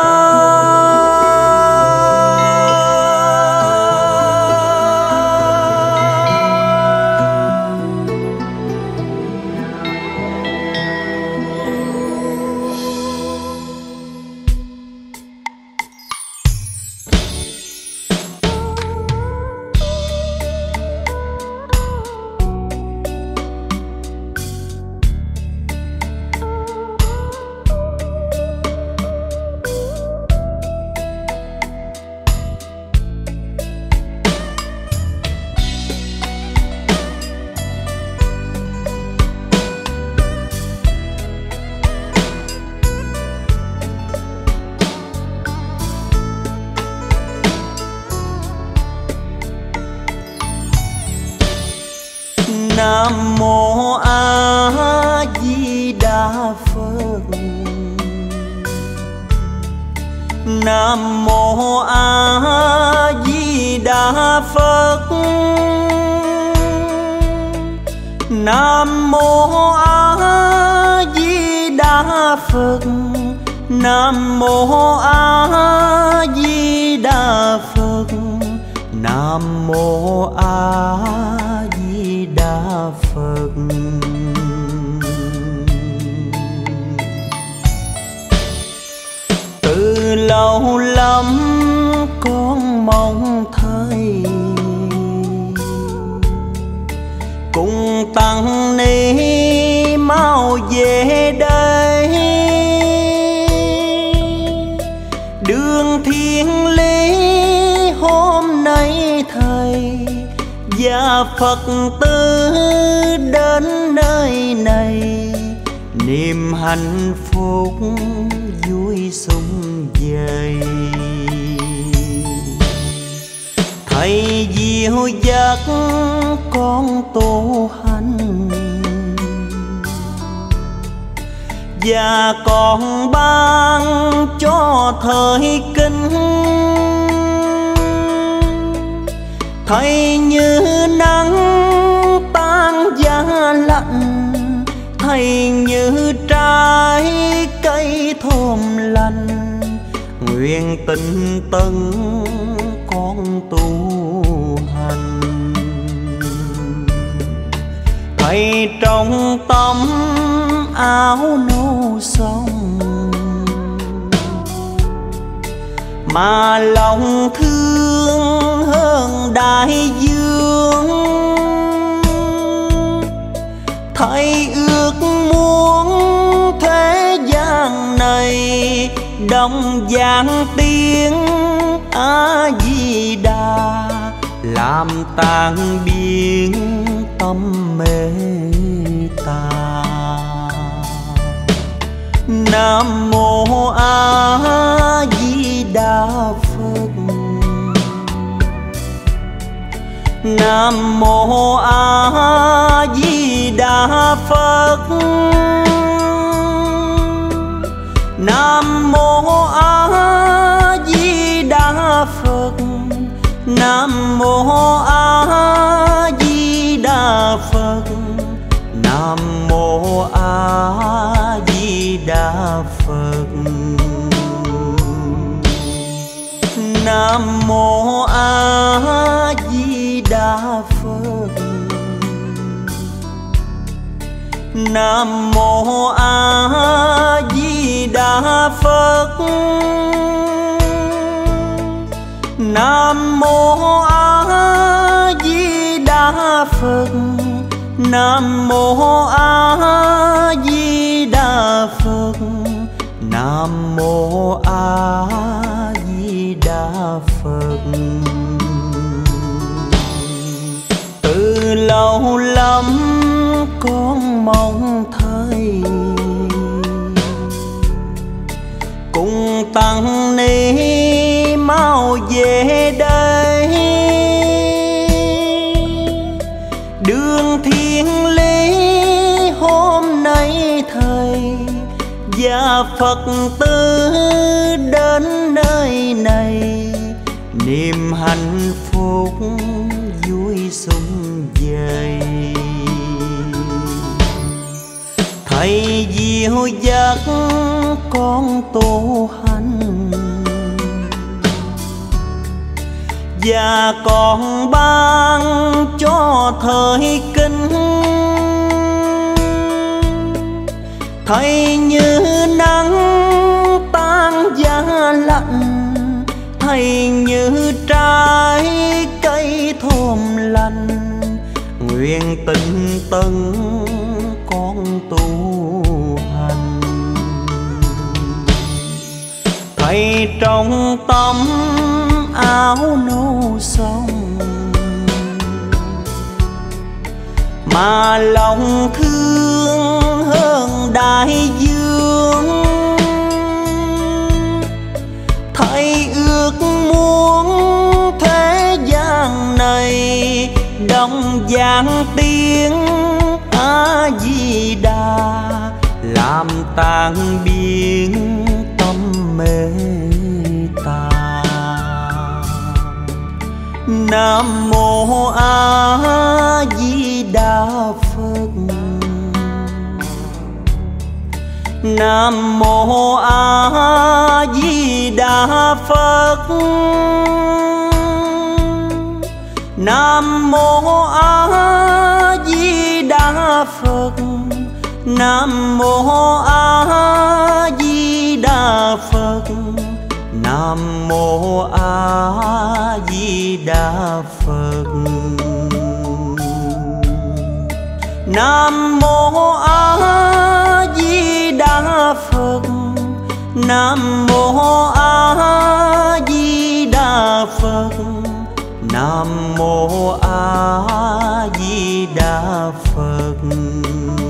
S1: Nam mô A Di Đà Phật. Nam mô A Di Đà Phật. Nam mô A Di Đà Phật. Nam mô A Di Đà Phật. Nam mô A Di Đà Phật. Từ lâu lắm con mong thấy cùng tăng ni mau về đây. Đường thiên lý hôm nay thầy và Phật tử đến nơi này, niềm hạnh phúc vui sum vầy. Thầy dìu dắt con tu hành và còn ban cho thời kinh. Thầy như nắng tan giá lạnh, thầy như trái cây thơm lành. Nguyện tinh tấn con tu hành. Thầy trong tâm áo nâu sông, mà lòng thương hơn đại dương. Thầy ước muốn thế gian này đồng vang tiếng A Di Đà, làm tan biến tâm mê tà. Nam mô A Di Đà Phật. Nam mô A Di Đà Phật. Nam mô A Di Đà Phật. Nam mô A Di Đà Phật. Nam mô A Di Đà Phật. Nam mô A Di Đà Phật. Nam mô A Di Đà Phật. Nam mô A Di Đà Phật. Nam mô A Di Đà Phật. Nam mô A Di Đà Phật. lâu lắm con mong thấy cùng tăng ni mau về đây. Đường thiên lý hôm nay thầy và Phật tử đến nơi này, niềm hạnh phúc vui sum vầy. Thầy dìu dắt con tu hành và còn ban cho thời kinh. Thầy như nắng tan giá lạnh, thầy như trái cây thơm lành, nguyện tinh tấn con tu hành. Thầy trong tấm áo nâu son mà lòng thương hơn đại dương. Thầy ước muốn thế gian này đồng vang tiếng A Di Đà, làm tan biến tâm mê ta. Nam mô A Di Đà Phật. Nam mô A Di Đà Phật. Nam mô A Di Đà Phật. Nam mô A Di Đà Phật. Nam mô A Di Đà Phật. Nam mô A Di Đà Phật. Nam mô A Di Đà Phật. Nam mô A Di Đà Phật.